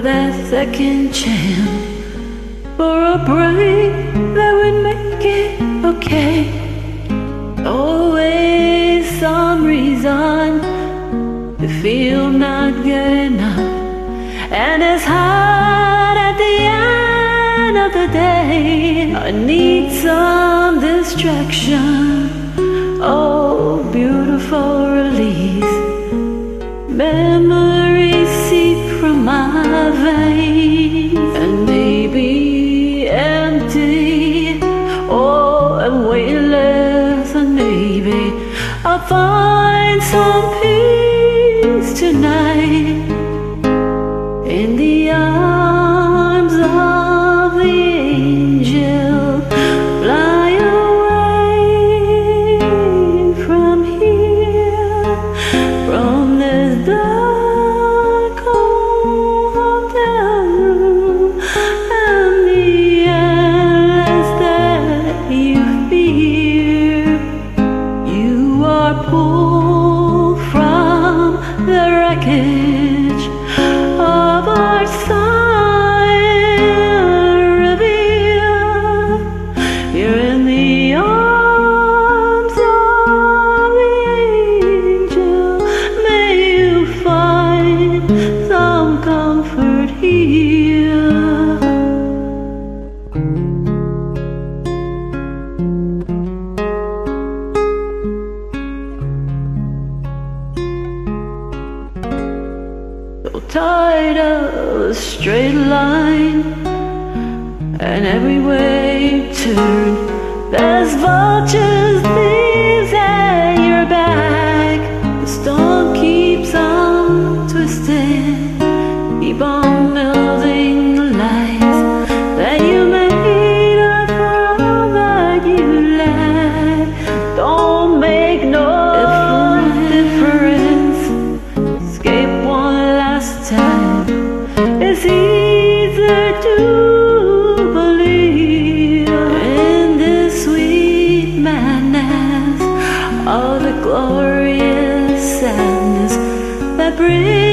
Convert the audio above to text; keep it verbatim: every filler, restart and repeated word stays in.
that second chance, for a break that would make it okay. Always some reason to feel not good enough, and it's hard at the end of the day. I need some distraction, oh beautiful release. Memories seep from my veins and maybe empty, oh and weightless, and maybe I'll find some peace tonight in the arms of the angel. Fly away from here, from this dark hotel room, and the endless that you fear. You are pulled from the wreckage of our sun reveal. You're in the arms of the angel. May you find some comfort here. So tired of a straight line, and everywhere you turn there's vultures, thieves at your back. The storm keeps on twisting, keep on building the lies that you made up for all that you lack. Don't make no difference, escape one last time. It's easier to believe in this sweet madness of the glorious sadness that brings